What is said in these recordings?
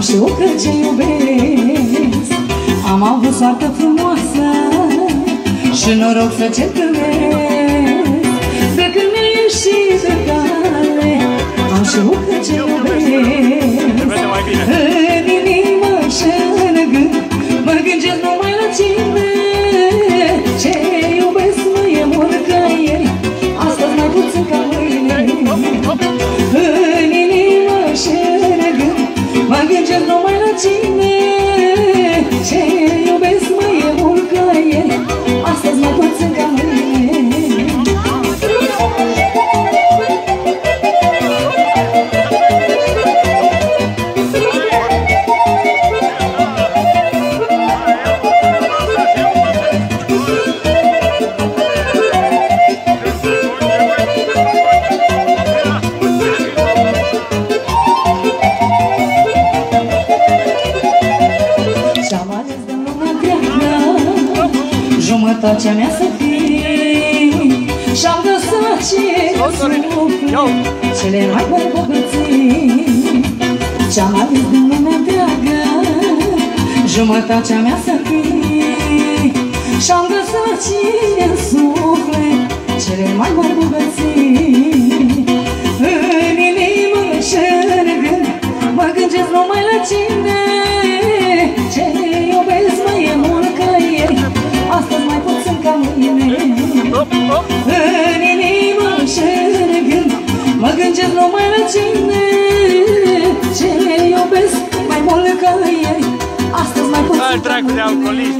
știut că ce iubesc. Am avut soartă frumoasă și noroc să ce întâlnesc. De când mi-a ieșit de cale, am știut că ce iubesc. În inimă și în gând mă gândesc numai la cine. Ce iubesc nu e mult ca ieri, astăzi mai puțin ca mâine. În inimă și în gând mă gândesc numai la cine. Ce iubesc nu e mult ca ieri, astăzi mai puțin ca mâine. Jumătatea mea să fii și-am găsat ce suflet cele mai bune bogății. Ce-am ales din lumea întreagă, jumătatea mea să fii și-am găsat ce suflet cele mai mari bogății. În inimă și în gând mă gândesc numai la cine. Ce iubesc mai e mult ca ieri, astăzi mai puțin ca mâine. În inimă și în gând mă gândesc numai la cine. Ce iubesc mai mult ca ieri, astăzi mai puțin ca mâine.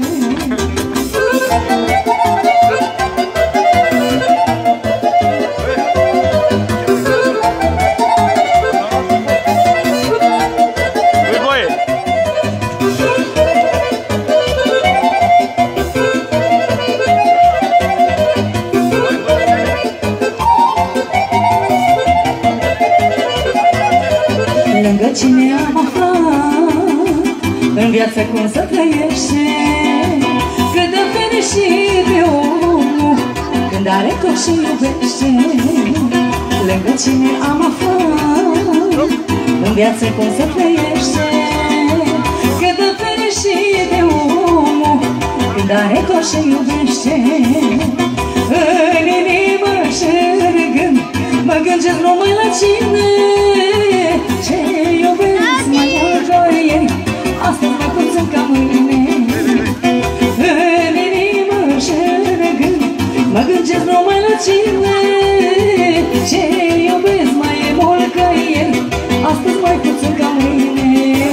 Cine am aflat în viață cum să trăiește, cât de fericit e omul când are tot și iubește. Lângă cine am aflat în viață cum să trăiește, cât de fericit e omul când are tot și iubește. În inimă și în gând mă gândesc numai la cine. Ce iubesc mai mult ca ieri, astăzi mai puțin ca mâine. În inimă și în gând mă gândesc numai la cine. Ce iubesc mai mult ca ieri, astăzi mai puțin ca mâine.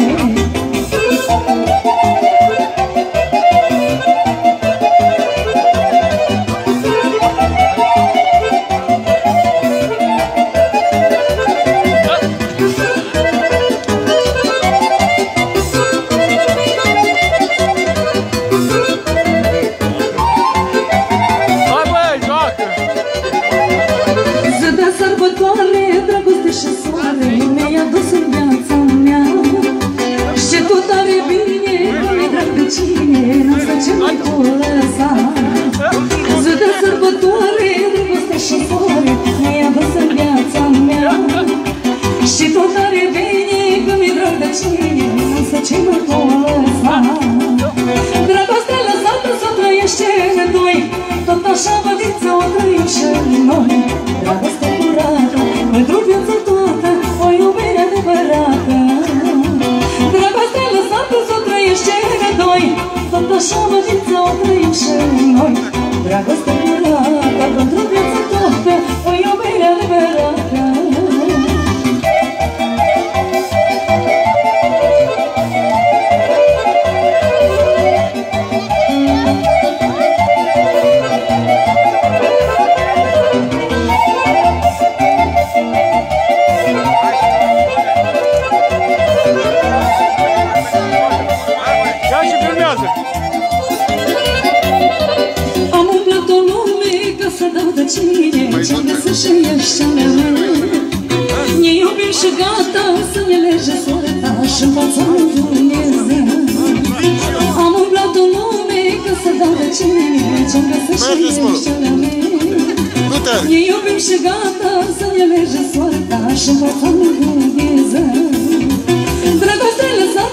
Ne iubim și gata să ne lege soarta și învățăm în gândiză. Dragostea lăsat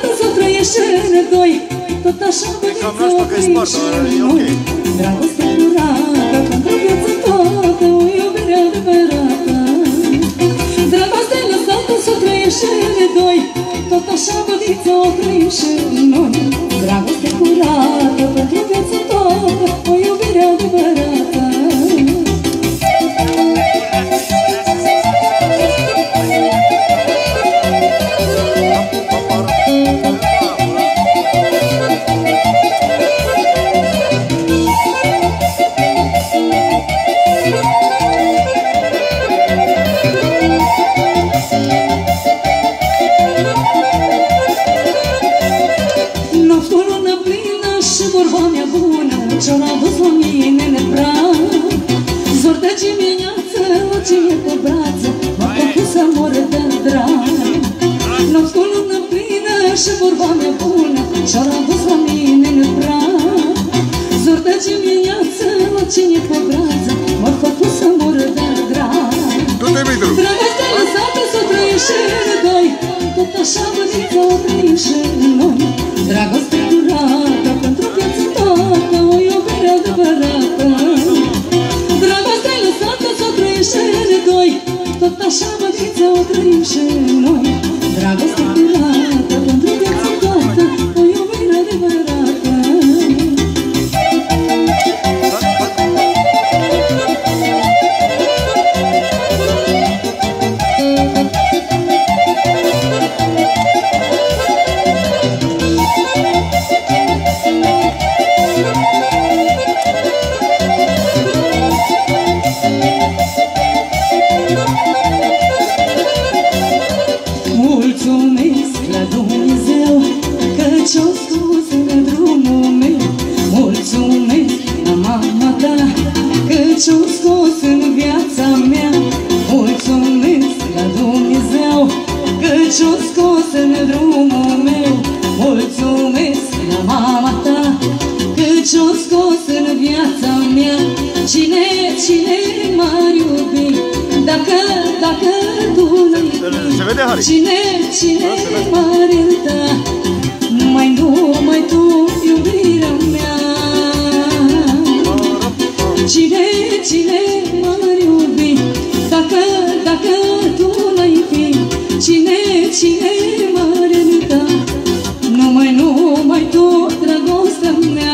de doi, tot așa băniță o trăim și noi. Dragoste curată, pentru viața toată, o iubire adevărată. Dragoste lăsată s-o trăim și de doi, tot așa băniță o trăim și noi. Dragoste curată, pentru viața toată, o iubire adevărată. Ce-o n-a dus la mine neprag, zor de dimineață, oricine pe brață, m-a făcut să mor de drag. N-am spus lună plină și vorba mea bună, ce-o n-a dus la mine neprag, zor de dimineață, oricine pe brață, m-a făcut să mor de drag. Dragostea lăsată s-o trăim și doi, tot așa băniță o trăim și noi. Dragoste curată, pentru viața toată, o iubire adevărată. Dragostea lăsată s-o trăim și doi, tot așa băniță o trăim și noi. Dragoste curată, pentru viața toată, o iubire adevărată. Mulțumesc la Dumnezeu că ce-o scos în drumul meu. Mulțumesc la mama ta că ce-o scos în viața mea. Mulțumesc la Dumnezeu că ce-o scos în drumul meu. Mulțumesc la mama ta că ce-o scos în viața mea. Cine m-ar iubi dacă tu n-ai fi? Cine m-ar ierta? Numai tu, iubirea mea. Cine m-ar iubi dacă tu n-ai fi? Cine m-ar ierta? Numai tu, dragostea mea.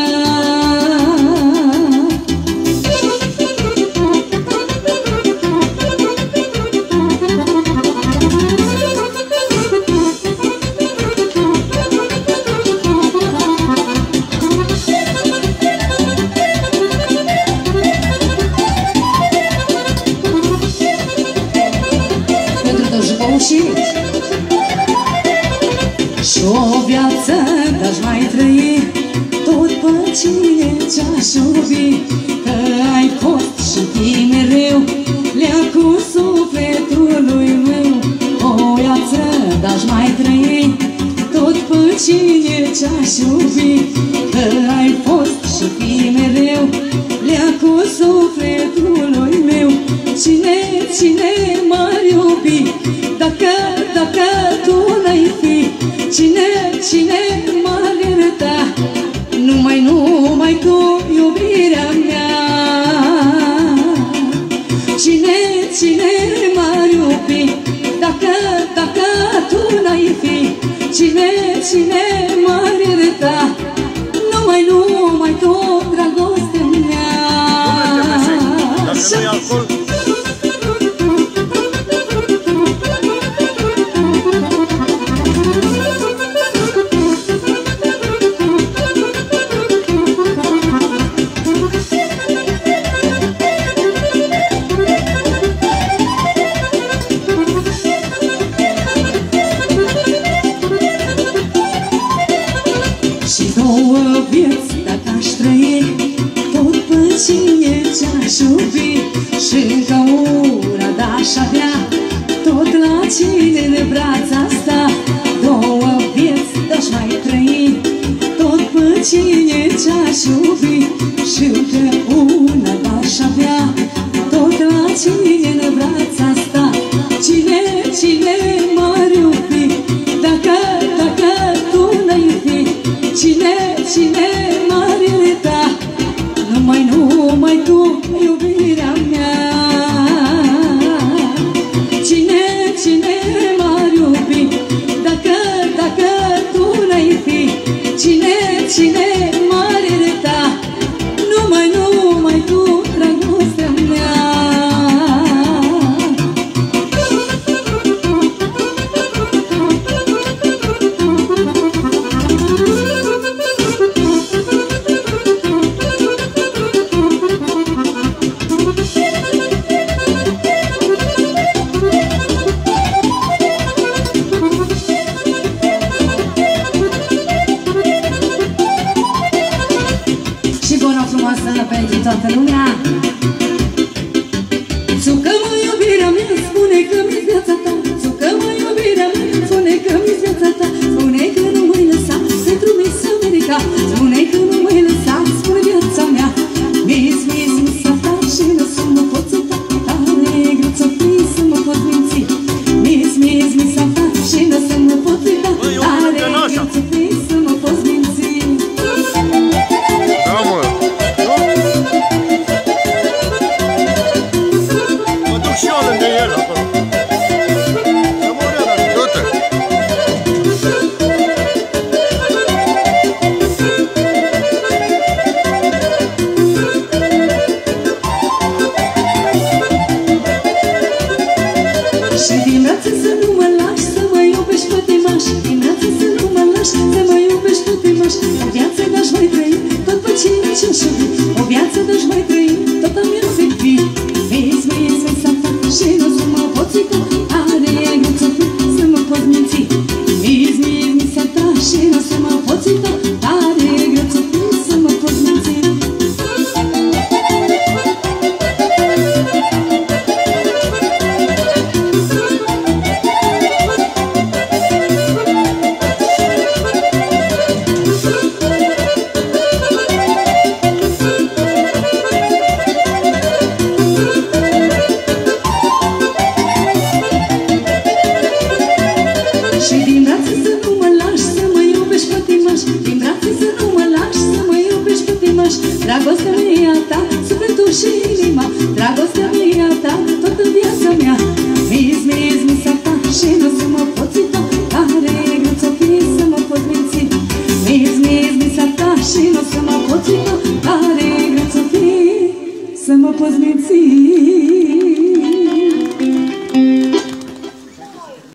Și-o viață te-aș mai trăi, tot pe cine ce-aș iubi, că ai fost și fii mereu leacul sufletului meu. O viață te-aș mai trăi, tot pe cine ce-aș iubi, că ai fost și fii mereu leacul sufletului meu. Cine m-ar iubi dacă tu n-ai fi? Cine m-ar ierta? Numai tu, iubirea mea. Cine m-ar iubi dacă tu n-ai fi? Cine m-ar ierta? Numai tu, dragostea mea. Și două vieți dacă aș trăi, tot pe cine ce-aș iubi, și încă una d-aș avea, tot la cine de brața sta. Două vieți d-aș mai trăi, tot pe cine ce-aș iubi, și încă una d-aș avea, tot la cine de brața sta. Cine m-ar iubi dacă tu n-ai fi? și nu să mă poți uita. Tare greu ți-o fi să mă poți minți. Și din brațe să nu mă lași, să mă iubești pătimaș. Din brațe să nu mă lași, să mă iubești pătimaș. Dragostea mea ta, sufletul și inima. Dragostea mea ta, toată viața mea. Miza ta și nu să mă poți uita. Tare greu ți-o fi să mă poți minți. Miza ta și nu să mă poți uita. Tare greu ți-o fi să mă poți minți.